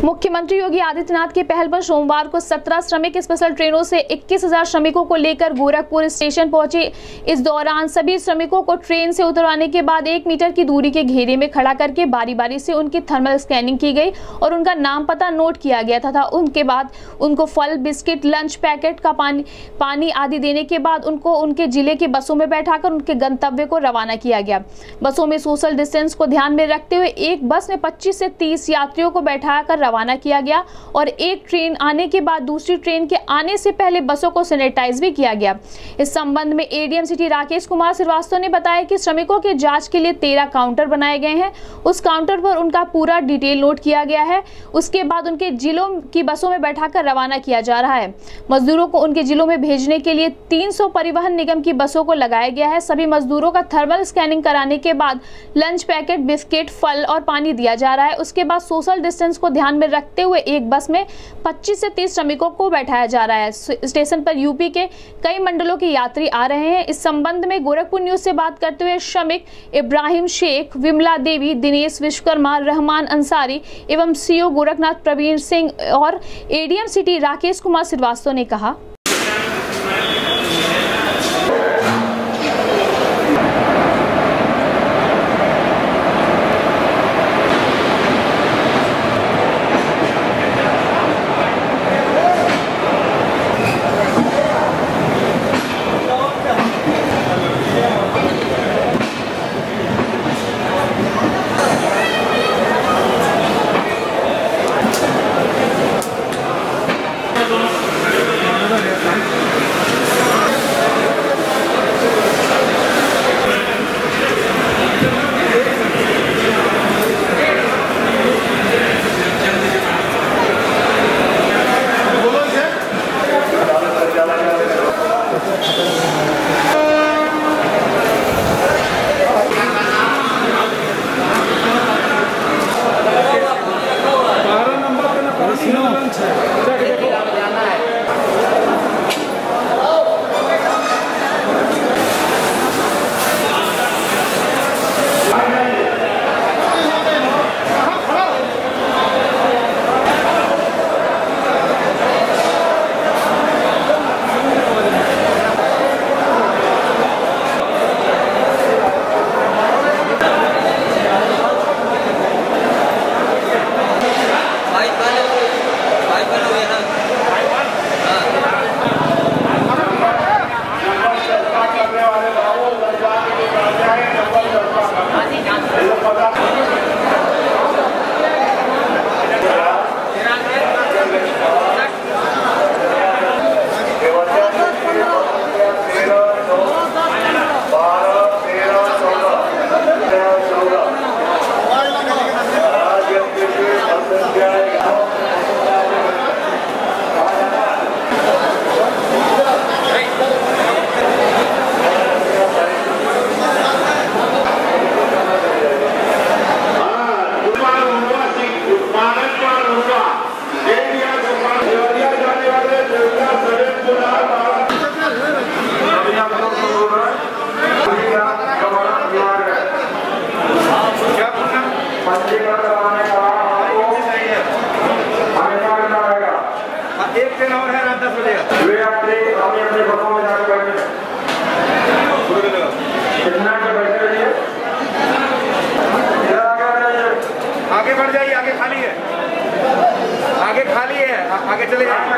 मुख्यमंत्री योगी आदित्यनाथ की पहल पर सोमवार को 17 श्रमिक स्पेशल ट्रेनों से 21,000 श्रमिकों को लेकर गोरखपुर स्टेशन पहुंचे। इस दौरान सभी श्रमिकों को ट्रेन से उतरवाने के बाद 1 मीटर की दूरी के घेरे में खड़ा करके बारी बारी से उनकी थर्मल स्कैनिंग की गई और उनका नाम पता नोट किया गया तथा उनके बाद उनको फल, बिस्किट, लंच पैकेट का पानी आदि देने के बाद उनको उनके जिले की बसों में बैठाकर उनके गंतव्य को रवाना किया गया। बसों में सोशल डिस्टेंस को ध्यान में रखते हुए एक बस में 25 से 30 यात्रियों को बैठाकर रवाना किया गया और एक ट्रेन आने के बाद दूसरी ट्रेन के आने से पहले बसों को सैनिटाइज भी किया गया। इस संबंध में एडीएम सिटी राकेश कुमार श्रीवास्तव ने बताया कि श्रमिकों के जांच के लिए 13 काउंटर बनाए गए हैं। उस काउंटर पर उनका पूरा डिटेल नोट किया गया है। उसके बाद उनके जिलों की बसों में बैठाकर रवाना किया जा रहा है। मजदूरों को उनके जिलों में भेजने के लिए 300 परिवहन निगम की बसों को लगाया गया है। सभी मजदूरों का थर्मल स्कैनिंग कराने के बाद लंच पैकेट, बिस्किट, फल और पानी दिया जा रहा है। उसके बाद सोशल डिस्टेंस को ध्यान में रखते हुए एक बस में 25 से 30 श्रमिकों को बैठाया जा रहा है। स्टेशन पर यूपी के कई मंडलों के यात्री आ रहे हैं। इस संबंध में गोरखपुर न्यूज से बात करते हुए श्रमिक इब्राहिम शेख, विमला देवी, दिनेश विश्वकर्मा, रहमान अंसारी एवं सीओ गोरखनाथ प्रवीण सिंह और एडीएम सिटी राकेश कुमार श्रीवास्तव ने कहा। एक ट्रेन और है रात 10 बजे वे अपने बसों में जाकर बैठे कितना के बैठे रहिए, आगे बढ़ जाइए, आगे खाली है, आगे खाली है, आगे चले जाइए।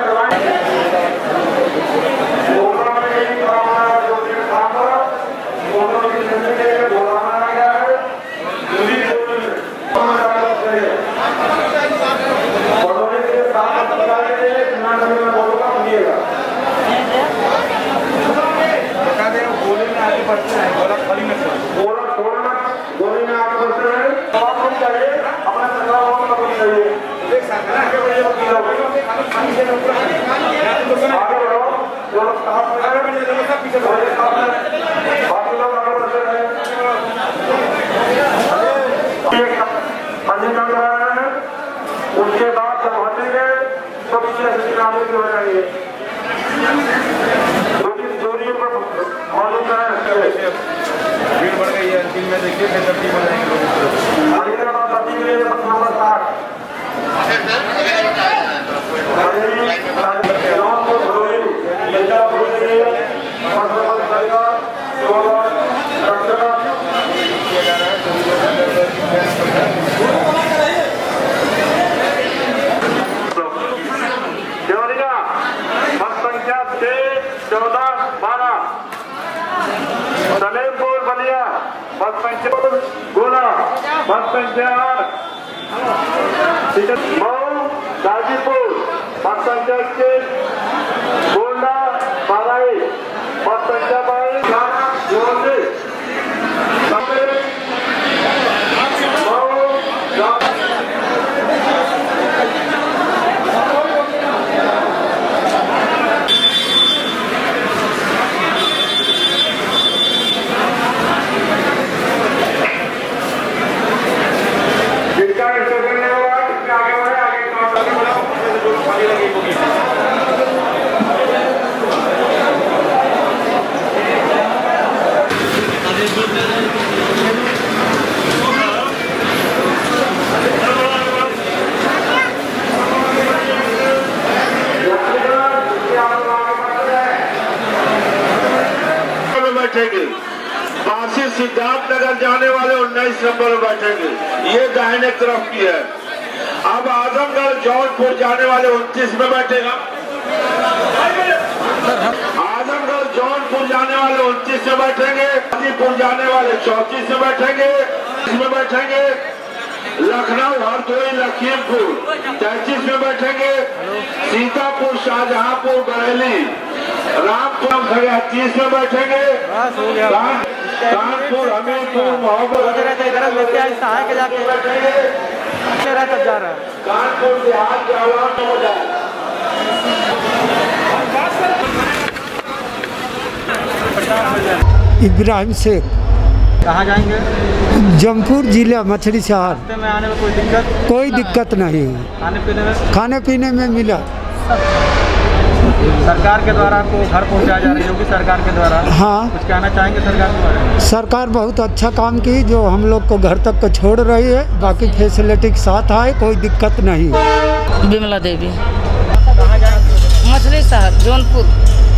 उसके बाद जब हटेंगे तो पीछे हो जाएंगे, दूरी पर मौजूद है। भीड़ बढ़ गई है, दिन में देखिए नंबर 60 संख्या 8 मऊ गाजीपुर पथ संख्या 21 गोंडा बाराई पथ संख्या 22 बासी सिद्धार्थनगर जाने वाले 19 नंबर में बैठेंगे, ये दाहिने तरफ की है। अब आजमगढ़ जौनपुर जाने वाले 29 में बैठेगा। आजमगढ़ जौनपुर जाने वाले 29 में बैठेंगे। गाजीपुर जाने वाले 34 में बैठेंगे। इसमें बैठेंगे लखनऊ हरदोई लखीमपुर 33 में बैठेंगे। सीतापुर शाहजहांपुर बरेली रामपुर खड़िया 30 में बैठेंगे। कानपुर हमीरपुर मोहब्बत कानपुर देहात जवाहर हो जाए। इब्राहिम शेख। कहाँ जाएंगे? जौनपुर जिला मछली शहर। रास्ते में आने में कोई दिक्कत? कोई दिक्कत नहीं है। खाने पीने में मिला। सरकार के द्वारा आपको घर पहुंचाया जा रही है, योगी सरकार के द्वारा। हाँ, कुछ कहना चाहेंगे सरकार के बारे में? सरकार बहुत अच्छा काम की, जो हम लोग को घर तक को छोड़ रही है। बाकी फैसिलिटी के साथ है, कोई दिक्कत नहीं। विमला देवी। कहाँ जाएंगे? मछली शहर जौनपुर।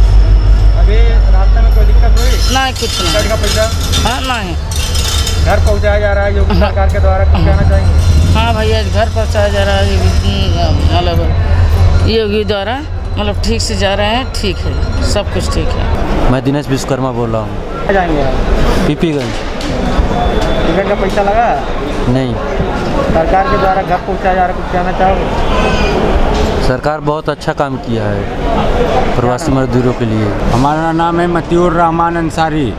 अभी रास्ते में कोई दिक्कत हुई? नहीं, कुछ नहीं। का पैसा? हाँ, नहीं। घर पहुंचाया जा रहा है योगी सरकार के द्वारा, कुछ कहना चाहेंगे? हाँ भैया, घर पहुँचाया जा रहा है, मतलब योगी द्वारा, मतलब ठीक से जा रहे हैं। ठीक है, सब कुछ ठीक है। मैं दिनेश विश्वकर्मा बोल रहा हूँ। कहाँ जाएंगे आप? पीपीगंज। टिकट का पैसा लगा? नहीं। सरकार के द्वारा घर पहुंचाया जा रहा है, कुछ कहना चाहोगे? सरकार बहुत अच्छा काम किया है प्रवासी मजदूरों के लिए। हमारा नाम है मतिउर रहमान अंसारी।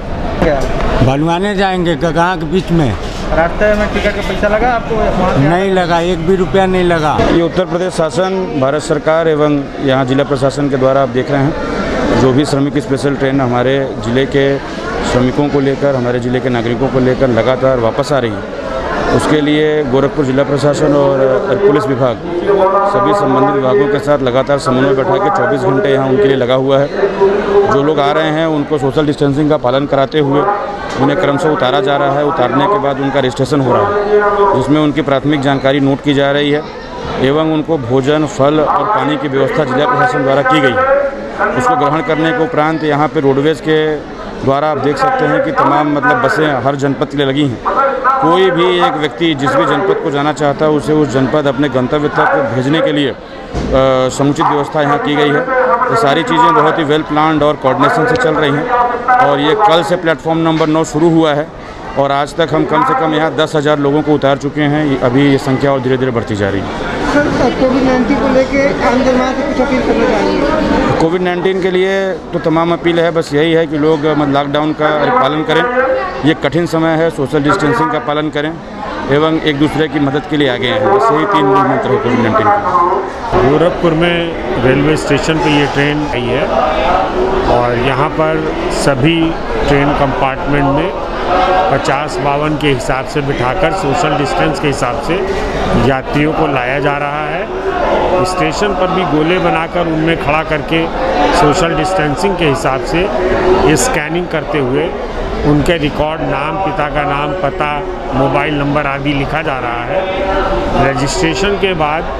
भलवाने जाएंगे गगहा के बीच में। रास्ते में टिकट का पैसा लगा आपको? नहीं लगा, एक भी रुपया नहीं लगा। ये उत्तर प्रदेश शासन, भारत सरकार एवं यहाँ जिला प्रशासन के द्वारा आप देख रहे हैं, जो भी श्रमिक स्पेशल ट्रेन हमारे ज़िले के श्रमिकों को लेकर, हमारे ज़िले के नागरिकों को लेकर लगातार वापस आ रही है, उसके लिए गोरखपुर जिला प्रशासन और पुलिस विभाग सभी संबंधित विभागों के साथ लगातार समन्वय बैठा के 24 घंटे यहाँ उनके लिए लगा हुआ है। जो लोग आ रहे हैं उनको सोशल डिस्टेंसिंग का पालन कराते हुए उन्हें क्रमशः उतारा जा रहा है। उतारने के बाद उनका रजिस्ट्रेशन हो रहा है, जिसमें उनकी प्राथमिक जानकारी नोट की जा रही है एवं उनको भोजन, फल और पानी की व्यवस्था जिला प्रशासन द्वारा की गई है। उसको ग्रहण करने के उपरांत यहाँ पे रोडवेज़ के द्वारा आप देख सकते हैं कि तमाम मतलब बसें हर जनपद के लिए लगी हैं। कोई भी एक व्यक्ति जिस भी जनपद को जाना चाहता है उसे उस जनपद अपने गंतव्य तक भेजने के लिए समुचित व्यवस्था यहाँ की गई है। ये सारी चीज़ें बहुत ही वेल प्लान्ड और कोऑर्डिनेशन से चल रही हैं और ये कल से प्लेटफॉर्म नंबर 9 शुरू हुआ है और आज तक हम कम से कम यहाँ 10,000 लोगों को उतार चुके हैं। अभी ये संख्या और धीरे धीरे बढ़ती जा रही है। सर, कोविड-19 को लेके आम जनता से कुछ अपील करना चाहिए? कोविड-19 के लिए तो तमाम अपील है, बस यही है कि लोग लॉकडाउन का पालन करें। ये कठिन समय है, सोशल डिस्टेंसिंग का पालन करें एवं एक दूसरे की मदद के लिए आगे आएँ। बस यही 3 मूल मंत्र है कोविड-19 के। गोरखपुर में रेलवे स्टेशन पे ये ट्रेन आई है और यहाँ पर सभी ट्रेन कंपार्टमेंट में 50-52 के हिसाब से बिठाकर सोशल डिस्टेंस के हिसाब से यात्रियों को लाया जा रहा है। स्टेशन पर भी गोले बनाकर उनमें खड़ा करके सोशल डिस्टेंसिंग के हिसाब से स्कैनिंग करते हुए उनके रिकॉर्ड, नाम, पिता का नाम, पता, मोबाइल नंबर आदि लिखा जा रहा है। रजिस्ट्रेशन के बाद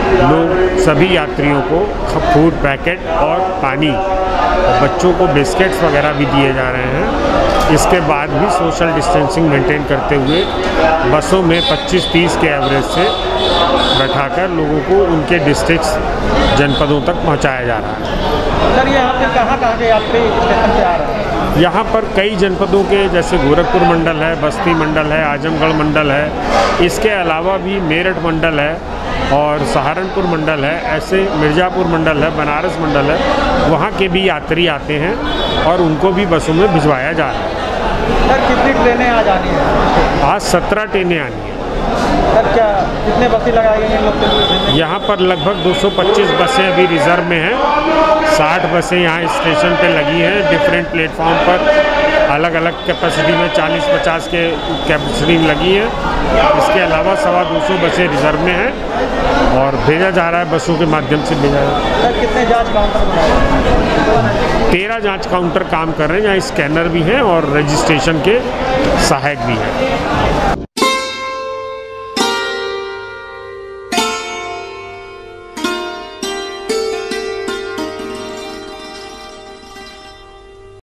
लोग सभी यात्रियों को फूड पैकेट और पानी और बच्चों को बिस्किट्स वगैरह भी दिए जा रहे हैं। इसके बाद भी सोशल डिस्टेंसिंग मेंटेन करते हुए बसों में 25-30 के एवरेज से बैठाकर लोगों को उनके डिस्ट्रिक्ट्स, जनपदों तक पहुंचाया जा रहा है। सर, ये यहाँ पे कहाँ के यात्री स्टेशन से आ रहे हैं? यहाँ पर कई जनपदों के जैसे गोरखपुर मंडल है, बस्ती मंडल है, आजमगढ़ मंडल है, इसके अलावा भी मेरठ मंडल है और सहारनपुर मंडल है, ऐसे मिर्ज़ापुर मंडल है, बनारस मंडल है, वहाँ के भी यात्री आते हैं और उनको भी बसों में भिजवाया जा रहा है। सर कितनी ट्रेनें आज आनी हैं? आज 17 ट्रेनें आनी हैं। सर क्या कितने बसें लगाई गई हैं लोग के लिए? यहाँ पर लगभग 225 बसें अभी रिज़र्व में हैं, 60 बसें यहाँ स्टेशन पे लगी हैं, डिफरेंट प्लेटफॉर्म पर अलग अलग कैपेसिटी में 40-50 के कैपेसिटी लगी है। इसके अलावा 225 बसें रिज़र्व में हैं और भेजा जा रहा है, बसों के माध्यम से भेजा जा रहा है। सर कितने जांच काउंटर बनाए हैं? 13 जांच काउंटर काम कर रहे हैं, जहाँ स्कैनर भी हैं और रजिस्ट्रेशन के सहायक भी हैं।